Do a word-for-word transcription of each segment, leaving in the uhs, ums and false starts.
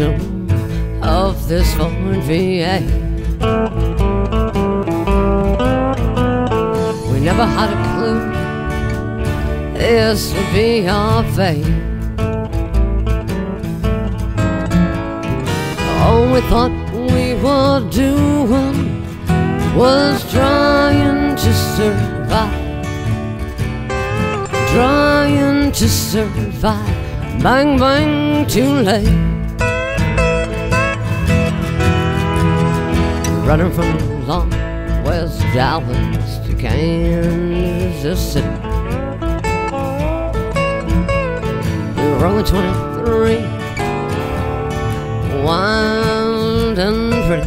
window of this Ford V eight. We never had a clue this would be our fate. All we thought we were doing was trying to survive, trying to survive. Bang, bang, too late. Running from long West Dallas to Kansas City. We were only twenty-three, wild and pretty.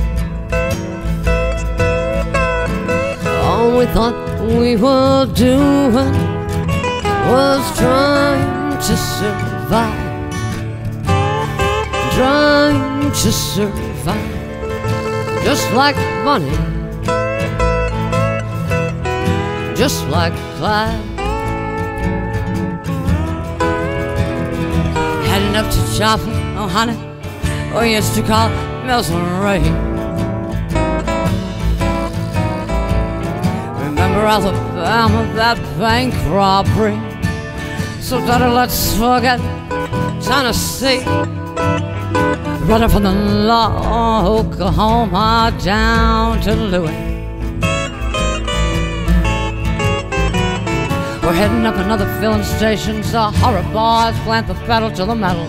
All we thought we were doing was trying to survive, trying to survive. Just like Bonnie, just like Clyde. Heading up to Joplin, oh honey, we used to call Milson Ray. Remember Alabama, that bank robbery? So daughter, let's forget Tennessee. Running from the law, Oklahoma down to Louis. We're heading up another filling station, so horror bars plant the pedal to the metal.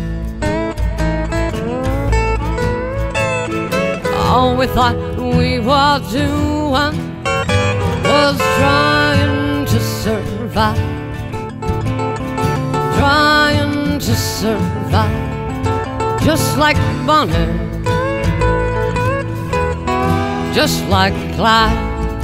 All we thought we were doing was trying to survive, trying to survive. Just like Bonnie, just like Clyde.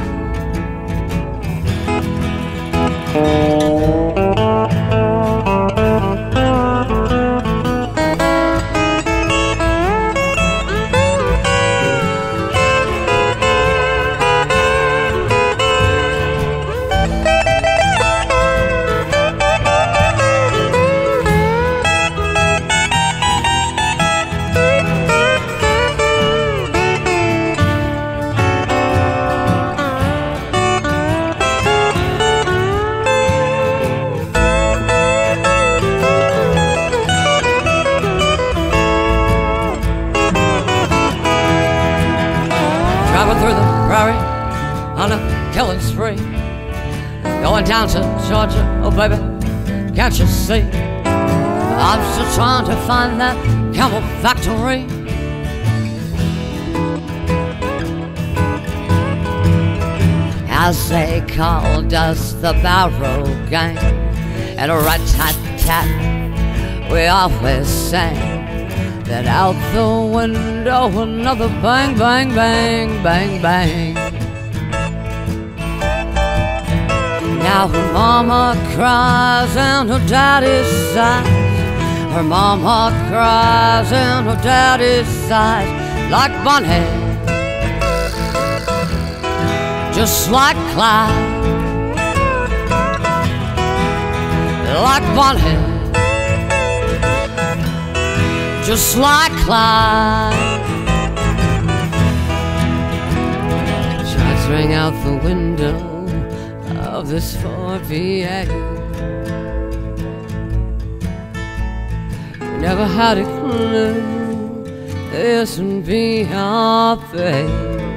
Driving through the prairie on a killing spree, going down to Georgia, oh baby, can't you see? I'm still trying to find that camel factory. As they called us the Barrow Gang, and a rat-tat-tat we always sang. Then out the window another bang, bang, bang, bang, bang. Now her mama cries and her daddy sighs. Her mama cries and her daddy sighs. Like Bonnie, just like Clyde. Like Bonnie, just like Clyde. Shots ring out the window of this Ford V eight. We never had a clue this would be our fate.